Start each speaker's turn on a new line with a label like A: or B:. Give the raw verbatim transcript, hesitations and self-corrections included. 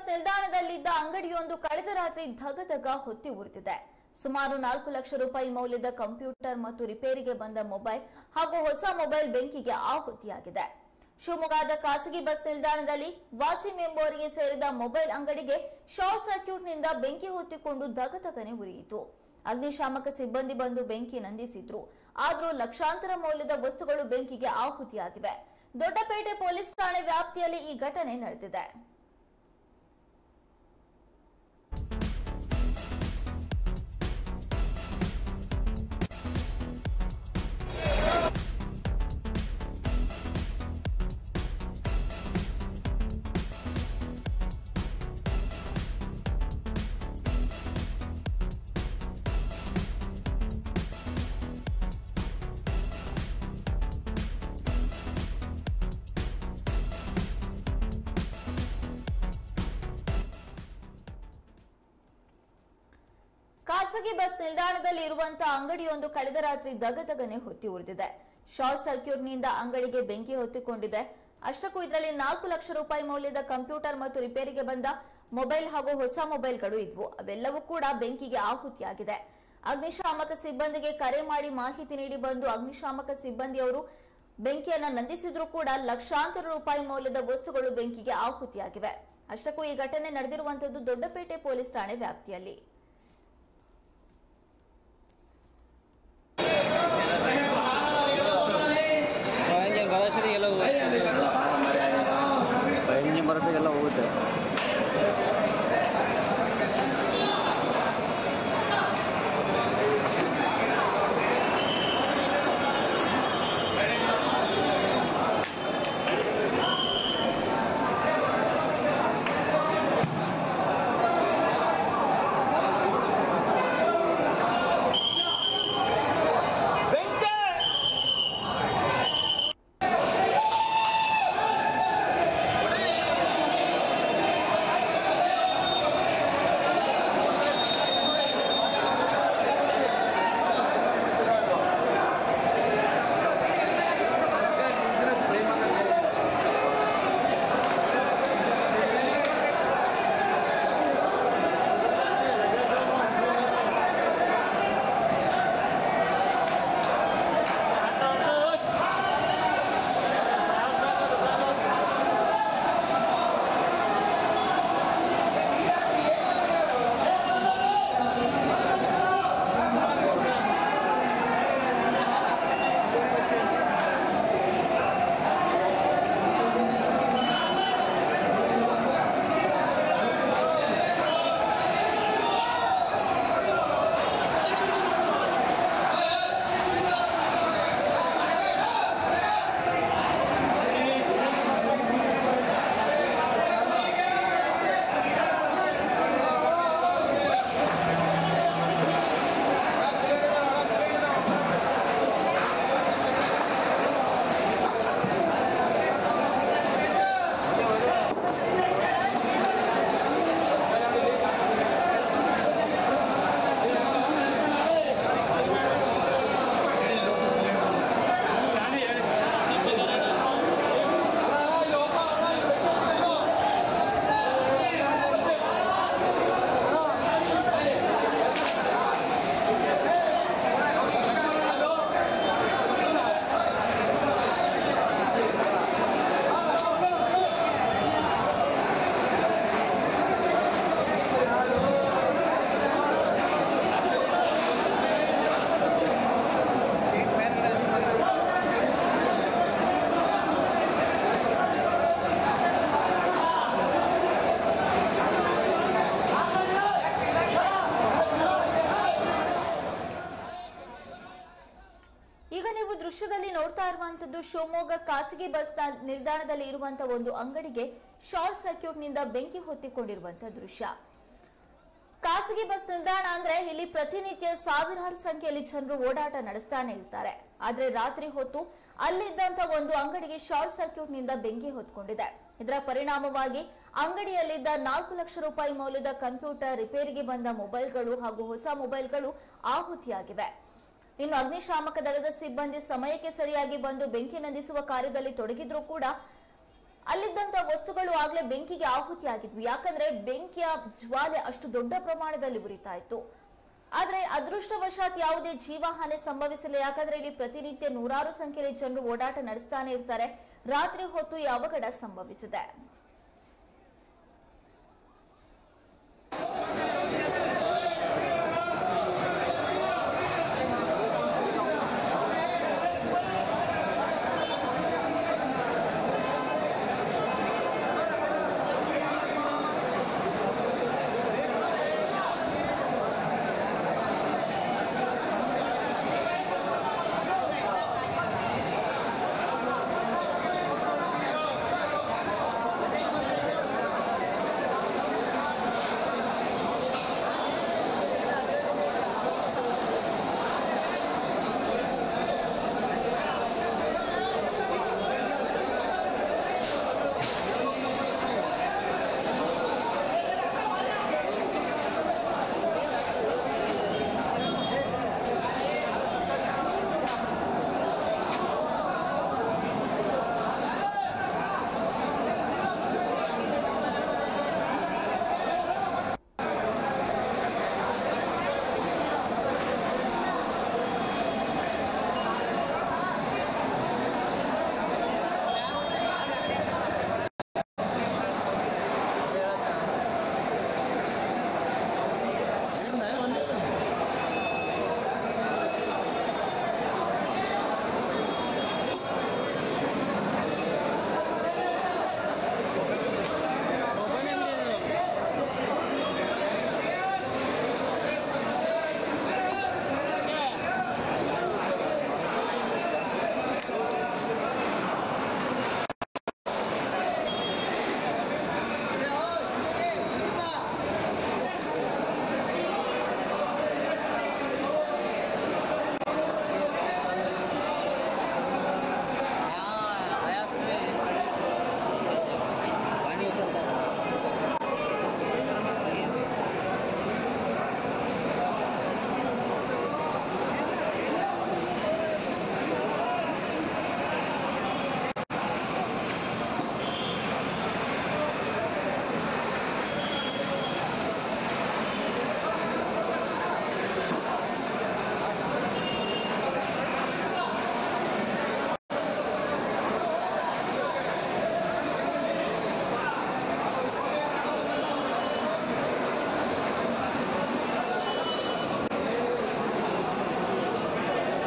A: ನಿಲ್ದಾಣದಲ್ಲಿದ್ದ ಅಂಗಡಿಯೊಂದು ಕಳೆದ ರಾತ್ರಿ ಧಗಧಗ ಹೊತ್ತಿ ಉರಿದಿದೆ. ಸುಮಾರು ನಾಲ್ಕು ಲಕ್ಷ ರೂಪಾಯಿ ಮೌಲ್ಯದ ಕಂಪ್ಯೂಟರ್ ಮತ್ತು ರಿಪೇರಿಗೆ ಬಂದ ಮೊಬೈಲ್ ಹಾಗೂ ಹೊಸ ಮೊಬೈಲ್ ಬೆಂಕಿಗೆ ಆಹುತಿಯಾಗಿದೆ. ಶಿವಮೊಗ್ಗದ ಖಾಸಗಿ ಬಸ್ ನಿಲ್ದಾಣದಲ್ಲಿ ವಾಸಿಂ ಎಂಬುವರಿಗೆ ಸೇರಿದ ಮೊಬೈಲ್ ಅಂಗಡಿಗೆ ಶಾರ್ಟ್ ಸರ್ಕ್ಯೂಟ್ನಿಂದ ಬೆಂಕಿ ಹೊತ್ತಿಕೊಂಡು ಧಗಧಗನೆ ಉರಿಯಿತು. ಅಗ್ನಿಶಾಮಕ ಸಿಬ್ಬಂದಿ ಬಂದು ಬೆಂಕಿ ನಂದಿಸಿದ್ರು. ಆದರೂ ಲಕ್ಷಾಂತರ ಮೌಲ್ಯದ ವಸ್ತುಗಳು ಬೆಂಕಿಗೆ ಆಹುತಿಯಾಗಿವೆ. ದೊಡ್ಡಪೇಟೆ ಪೊಲೀಸ್ ಠಾಣೆ ವ್ಯಾಪ್ತಿಯಲ್ಲಿ ಈ ಘಟನೆ ನಡೆದಿದೆ. ಖಾಸಗಿ ಬಸ್ ನಿಲ್ದಾಣದಲ್ಲಿ ಇರುವಂತಹ ಅಂಗಡಿಯೊಂದು ಕಳೆದ ರಾತ್ರಿ ದಗದಗನೆ ಹೊತ್ತಿ ಉರಿದಿದೆ. ಶಾರ್ಟ್ ಸರ್ಕ್ಯೂಟ್ನಿಂದ ಅಂಗಡಿಗೆ ಬೆಂಕಿ ಹೊತ್ತಿಕೊಂಡಿದೆ. ಅಷ್ಟಕ್ಕೂ ಇದರಲ್ಲಿ ನಾಲ್ಕು ಲಕ್ಷ ರೂಪಾಯಿ ಮೌಲ್ಯದ ಕಂಪ್ಯೂಟರ್ ಮತ್ತು ರಿಪೇರಿಗೆ ಬಂದ ಮೊಬೈಲ್ ಹಾಗೂ ಹೊಸ ಮೊಬೈಲ್ಗಳು ಇದ್ವು. ಅವೆಲ್ಲವೂ ಕೂಡ ಬೆಂಕಿಗೆ ಆಹುತಿಯಾಗಿದೆ. ಅಗ್ನಿಶಾಮಕ ಸಿಬ್ಬಂದಿಗೆ ಕರೆ ಮಾಡಿ ಮಾಹಿತಿ ನೀಡಿ ಬಂದು ಅಗ್ನಿಶಾಮಕ ಸಿಬ್ಬಂದಿಯವರು ಬೆಂಕಿಯನ್ನ ನಂದಿಸಿದ್ರು ಕೂಡ ಲಕ್ಷಾಂತರ ರೂಪಾಯಿ ಮೌಲ್ಯದ ವಸ್ತುಗಳು ಬೆಂಕಿಗೆ ಆಹುತಿಯಾಗಿವೆ. ಅಷ್ಟಕ್ಕೂ ಈ ಘಟನೆ ನಡೆದಿರುವಂತದ್ದು ದೊಡ್ಡಪೇಟೆ ಪೊಲೀಸ್ ಠಾಣೆ ವ್ಯಾಪ್ತಿಯಲ್ಲಿ.
B: ಇಂಜಿನ್ ಬರೋದಕ್ಕೆಲ್ಲ ಹೋಗುತ್ತೆ.
A: ಈಗ ನೀವು ದೃಶ್ಯದಲ್ಲಿ ನೋಡ್ತಾ ಇರುವಂತದ್ದು ಶಿವಮೊಗ್ಗ ಖಾಸಗಿ ಬಸ್ ನಿಲ್ದಾಣದಲ್ಲಿ ಇರುವಂತಹ ಒಂದು ಅಂಗಡಿಗೆ ಶಾರ್ಟ್ ಸರ್ಕ್ಯೂಟ್ ನಿಂದ ಬೆಂಕಿ ಹೊತ್ತಿಕೊಂಡಿರುವಂತಹ ದೃಶ್ಯ. ಖಾಸಗಿ ಬಸ್ ನಿಲ್ದಾಣ ಅಂದ್ರೆ ಇಲ್ಲಿ ಪ್ರತಿನಿತ್ಯ ಸಾವಿರಾರು ಸಂಖ್ಯೆಯಲ್ಲಿ ಜನರು ಓಡಾಟ ನಡೆಸ್ತಾನೆ ಇರ್ತಾರೆ. ಆದ್ರೆ ರಾತ್ರಿ ಹೊತ್ತು ಅಲ್ಲಿದ್ದಂತ ಒಂದು ಅಂಗಡಿಗೆ ಶಾರ್ಟ್ ಸರ್ಕ್ಯೂಟ್ ನಿಂದ ಬೆಂಕಿ ಹೊತ್ಕೊಂಡಿದೆ. ಇದರ ಪರಿಣಾಮವಾಗಿ ಅಂಗಡಿಯಲ್ಲಿದ್ದ ನಾಲ್ಕು ಲಕ್ಷ ರೂಪಾಯಿ ಮೌಲ್ಯದ ಕಂಪ್ಯೂಟರ್, ರಿಪೇರಿಗೆ ಬಂದ ಮೊಬೈಲ್ಗಳು ಹಾಗೂ ಹೊಸ ಮೊಬೈಲ್ಗಳು ಆಹುತಿಯಾಗಿವೆ. ಇನ್ನು ಅಗ್ನಿಶಾಮಕ ದಳದ ಸಿಬ್ಬಂದಿ ಸಮಯಕ್ಕೆ ಸರಿಯಾಗಿ ಬಂದು ಬೆಂಕಿ ನಂದಿಸುವ ಕಾರ್ಯದಲ್ಲಿ ತೊಡಗಿದ್ರೂ ಕೂಡ ಅಲ್ಲಿದ್ದಂತ ವಸ್ತುಗಳು ಆಗ್ಲೇ ಬೆಂಕಿಗೆ ಆಹುತಿಯಾಗಿದ್ವು. ಯಾಕಂದ್ರೆ ಬೆಂಕಿಯ ಜ್ವಾಲೆ ಅಷ್ಟು ದೊಡ್ಡ ಪ್ರಮಾಣದಲ್ಲಿ ಉರಿತಾ ಇತ್ತು. ಆದ್ರೆ ಅದೃಷ್ಟವಶಾತ್ ಯಾವುದೇ ಜೀವಹಾನಿ ಸಂಭವಿಸಿಲ್ಲ. ಯಾಕಂದ್ರೆ ಇಲ್ಲಿ ಪ್ರತಿನಿತ್ಯ ನೂರಾರು ಸಂಖ್ಯೆಯಲ್ಲಿ ಜನರು ಓಡಾಟ ನಡೆಸ್ತಾನೆ ಇರ್ತಾರೆ. ರಾತ್ರಿ ಹೊತ್ತು ಈ ಅವಘಡ ಸಂಭವಿಸಿದೆ.